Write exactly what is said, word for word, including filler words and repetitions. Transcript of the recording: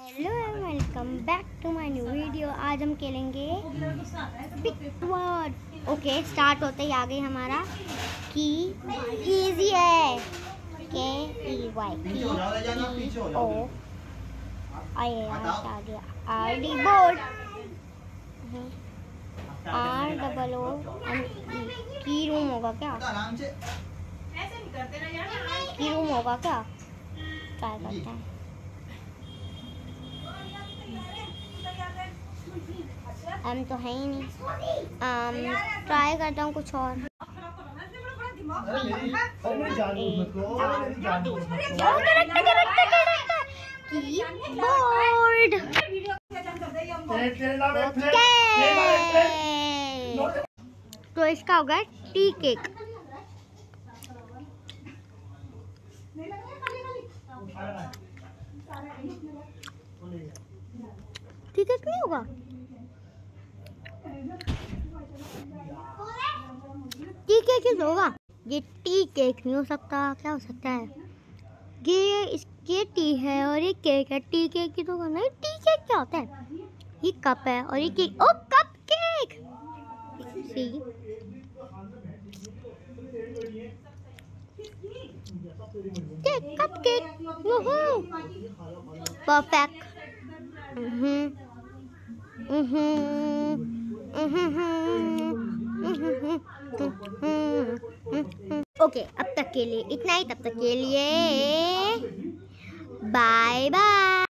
Hello and welcome back to my new video. आज हम खेलेंगे पिक वर्ड। ओके, स्टार्ट होते ही आ गई हमारा की। इजी है। के ई वाई की ओ आई आ गया। R D board. R double O N E की रूम होगा क्या? की रूम होगा क्या? ट्राई करते हैं। हम तो है ही नहीं। um, ट्राई करता हूँ कुछ और। कीबोर्ड। तो इसका होगा टी केक। टी केक नहीं होगा। टी केक होगा। ये टी केक नहीं हो सकता। क्या हो सकता है? ये इसके टी है और ये केक है। टी केक की तो नहीं। टी केक क्या होता है? ये कप है और ये cake. O cup cake. C cake cup cake. Perfect. Okay, अब तक के लिए इतना ही। तब तक के लिए बाय बाय।